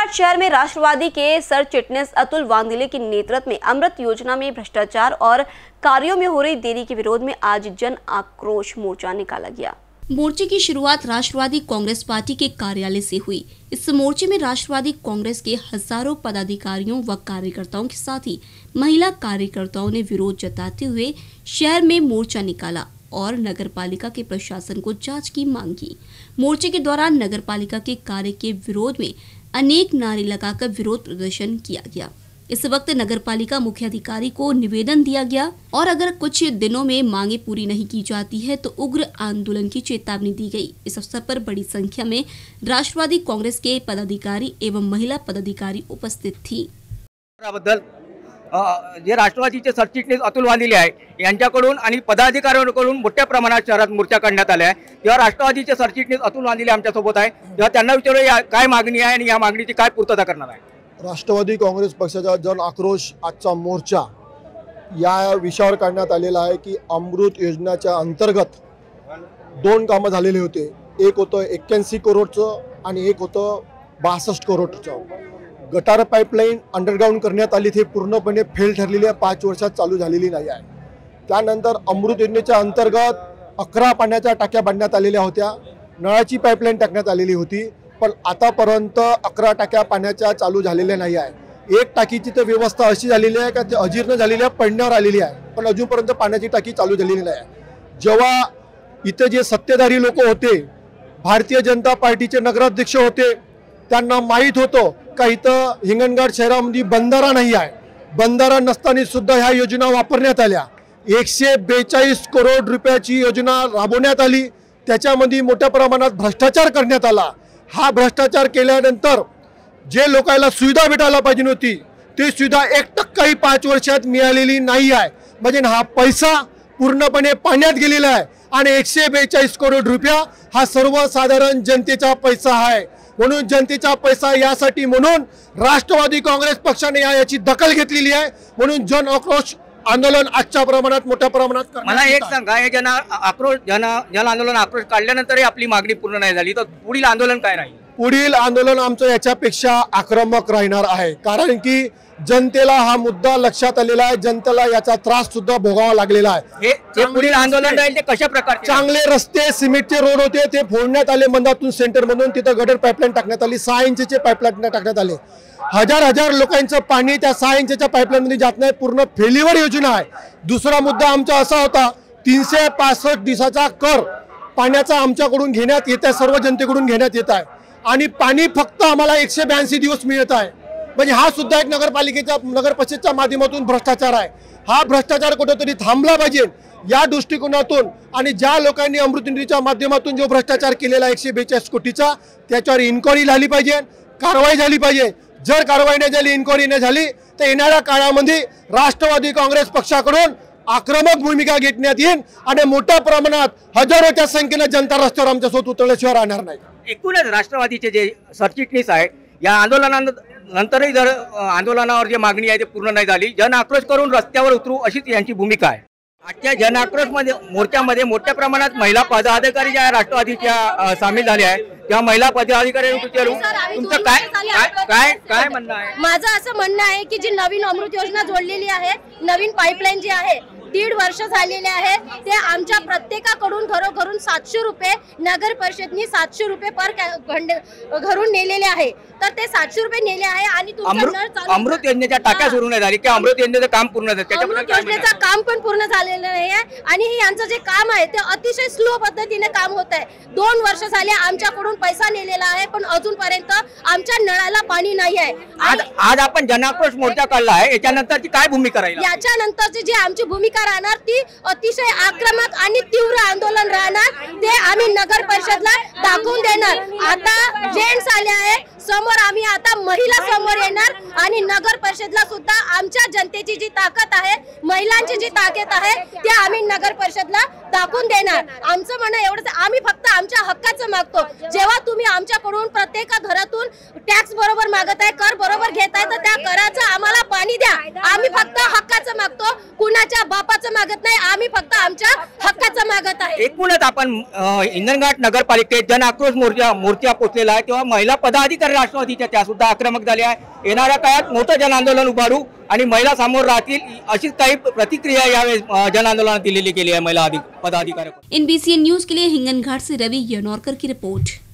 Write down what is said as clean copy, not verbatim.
हिंगनघाट शहर में राष्ट्रवादी के सर चिटनीस अतुल वांगदिले के नेतृत्व में अमृत योजना में भ्रष्टाचार और कार्यों में हो रही देरी के विरोध में आज जन आक्रोश मोर्चा निकाला गया। मोर्चे की शुरुआत राष्ट्रवादी कांग्रेस पार्टी के कार्यालय से हुई। इस मोर्चे में राष्ट्रवादी कांग्रेस के हजारों पदाधिकारियों व कार्यकर्ताओं के साथ ही महिला कार्यकर्ताओं ने विरोध जताते हुए शहर में मोर्चा निकाला और नगरपालिका के प्रशासन को जांच की मांग की। मोर्चे के दौरान नगरपालिका के कार्य के विरोध में अनेक नारे लगाकर विरोध प्रदर्शन किया गया। इस वक्त नगरपालिका मुख्याधिकारी को निवेदन दिया गया और अगर कुछ दिनों में मांगे पूरी नहीं की जाती है तो उग्र आंदोलन की चेतावनी दी गई। इस अवसर पर बड़ी संख्या में राष्ट्रवादी कांग्रेस के पदाधिकारी एवं महिला पदाधिकारी उपस्थित थी। जे राष्ट्रवादीचे सरचिटणीस अतुल वांगदिले आहे यांच्याकडून आणि पदाधिकाऱ्यांकडून मोठ्या प्रमाणात शहरात मोर्चा काढण्यात आला आहे। तेव्हा राष्ट्रवादीचे सरचिटणीस अतुल वांगदिले आमच्या सोबत आहे, तेव्हा त्यांना विचारूया काय मागणी आहे आणि या मागणीची काय पूर्तता करणार आहे। राष्ट्रवादी काँग्रेस पक्षाचा जन आक्रोश आजचा मोर्चा या विषयावर काढण्यात आलेला आहे की अमृत योजनेच्या अंतर्गत दोन कामं झालेली होते। एक होतं 81 करोडचं आणि एक होतं 62 करोडचं। गटार पाईपलाईन अंडरग्राउंड करण्यात आली, ती पूर्णपणे फेल ठरलेली आहे, 5 वर्षात चालू झालेली नाही आहे। त्यानंतर अमृत योजनेच्या अंतर्गत 11 पाण्याच्या टाक्या बांधण्यात आलेल्या होत्या, नळाची पाईपलाईन टाकण्यात आलेली होती, पण आतापर्यंत 11 टाक्या पाण्याच्या चालू झालेल्या नाही आहे। एक टाकीची तर व्यवस्था अशी झालेली आहे का ते अजीर्ण झालेली आहे, पडण्यावर आलेली आहे, पण अजूनपर्यंत पाण्याची टाकी चालू झालेली नाही आहे। जेव्हा इथे जे सत्तेधारी लोक होते, भारतीय जनता पार्टीचे नगराध्यक्ष होते, त्यांना माहीत होतं का इथं हिंगणघाट शहरामध्ये बंधारा नाही आहे। बंधारा नसताना सुद्धा ह्या योजना वापरण्यात आल्या। 142 करोड रुपयाची योजना राबवण्यात आली, त्याच्यामध्ये मोठ्या प्रमाणात भ्रष्टाचार करण्यात आला। हा भ्रष्टाचार केल्यानंतर जे लोकांना सुविधा भेटायला पाहिजे होती ती सुविधा 1% 5 वर्षात मिळालेली नाही आहे। म्हणजे हा पैसा पूर्णपणे पाण्यात गेलेला आहे आणि 142 करोड रुपया हा सर्वसाधारण जनतेचा पैसा आहे। म्हणून जनतेचा पैसा यासाठी म्हणून राष्ट्रवादी काँग्रेस पक्षाने याची दखल घेतलेली आहे। म्हणून जन आक्रोश आंदोलन आजच्या प्रमाणात मोठ्या प्रमाणात मला एक सांगा, हे जन आंदोलन आक्रोश काढल्यानंतरही आपली मागणी पूर्ण नाही झाली तर पुढील आंदोलन काय राहील? पुढील आंदोलन आमचं याच्यापेक्षा आक्रमक राहणार आहे, कारण की जनतेला हा मुद्दा लक्षात आलेला आहे, जनतेला याचा त्रास सुद्धा भोगावा लागलेला आहे। हे पुढील आंदोलन राहील ते कशा प्रकारचे? चांगले रस्ते, सिमेंटचे रोड होते ते फोडण्यात आले, मंदातून सेंटर मधून तिथं गटर पाईपलाईन टाकण्यात आली, 6 इंचचे पाईपलाईन टाकण्यात आले। हजार लोकांचं पाणी त्या 6 इंचच्या पाईपलाईन मध्ये जात नाही, पूर्ण फेल्युअर योजना आहे। दुसरा मुद्दा आमचा असा होता, 365 दिवसाचा कर पाण्याचा आमच्याकडून घेण्यात येत आहे, सर्व जनतेकडून घेण्यात येत आहे आणि पाणी फक्त आम्हाला 182 दिवस मिळत आहे। म्हणजे हा सुद्धा एक नगर परिषदेच्या माध्यमातून भ्रष्टाचार आहे। हा भ्रष्टाचार कुठेतरी थांबला पाहिजे या दृष्टिकोनातून आणि ज्या लोकांनी अमृत योजनेच्या माध्यमातून जो भ्रष्टाचार केलेला 142 कोटीचा, त्याच्यावर इन्क्वायरी झाली पाहिजे, कारवाई झाली पाहिजे। जर कारवाई नाही झाली, इन्क्वायरी नाही झाली तर येणाऱ्या काळामध्ये राष्ट्रवादी काँग्रेस पक्षाकडून आक्रमक भूमिका घेण्यात येईल आणि मोठ्या प्रमाणात हजारोच्या संख्येने जनता रस्त्यावर आमच्यासोबत उतरल्याशिवाय राहणार नाही। एकूणच राष्ट्रवादीचे जे सरचिटणीस आहे या आंदोलनानंतरही जर आंदोलनावर जी मागणी आहे ती पूर्ण नाही झाली, जन आक्रोश करून रस्त्यावर उतरू अशीच यांची भूमिका आहे। आजच्या जन आक्रोश मोर्चामध्ये मोठ्या प्रमाणात महिला पदाधिकारी ज्या राष्ट्रवादीच्या सामील झाल्या आहेत, त्या महिला पदाधिकाऱ्यांना विचारू तुमचं काय म्हणणं आहे? माझं असं म्हणणं आहे की जी नवीन अमृत योजना जोडलेली आहे, नवीन पाईपलाईन जी आहे 1.5 वर्ष झालेले आहे, ते आमच्या प्रत्येकाकडून घरोघरून 700 रुपये नगर परिषदनी 700 रुपये पर घरून नेलेले आहे। तर ते 700 रुपये नेले आहे आणि अमृत योजनेच्या टाक्या सुरू नाही झाली की अमृत योजनेचं काम पूर्ण झालं? अमृत योजनेचं काम पण पूर्ण झालेलं नाही आहे आणि यांचं जे काम आहे ते अतिशय स्लो पद्धतीने काम होत आहे। 2 वर्ष झाले आमच्याकडून पैसा नेलेला आहे, पण अजूनपर्यंत आमच्या नळाला पाणी नाही आहे। आज आपण जन आक्रोश मोर्चा काढला आहे, याच्यानंतरची काय भूमिका राहील? याच्यानंतरची जी आमची भूमिका राहणार ती अतिशय आक्रमक आणि तीव्र आंदोलन राहणार, ते आम्ही नगर परिषदला दाखवून देणार। आता जेंट्स आले आहे समोर, आम्ही आता महिला समोर येणार आणि नगर परिषदला सुद्धा आमच्या जनतेची जी ताकद आहे, महिलांची जी ताकद आहे ते आम्ही नगर परिषदला दाखवून देणार। आमचं म्हणणं एवढंच, आम्ही फक्त आमच्या हक्काचं मागतो। जेव्हा तुम्ही आमच्याकडून प्रत्येक घरातून टॅक्स बरोबर मागत आहे, कर बरोबर घेत आहे, तर त्या कराचं आम्हाला पाणी द्या। आम्ही फक्त हक्काचं मागतो, कुणाच्या बापाचं मागत नाही, आम्ही फक्त आमच्या हक्काचं मागत आहे. एकूणच आपण हिंगणघाट नगरपालिकेत जन आक्रोश मोर्चा पोचलेला आहे, तेव्हा महिला पदाधिकारी राष्ट्रवादीच्या त्या सुद्धा आक्रमक झाल्या आहे. येणाऱ्या काळात मोठं जन आंदोलन उभारू आणि महिला समोर राहतील, अशीच काही प्रतिक्रिया यावेळेस जन आंदोलनात दिलेली गेली आहे महिला पदाधिकारी. NBCN न्यूज के लिए हिंगणघाट से रवि यनौरकर की रिपोर्ट.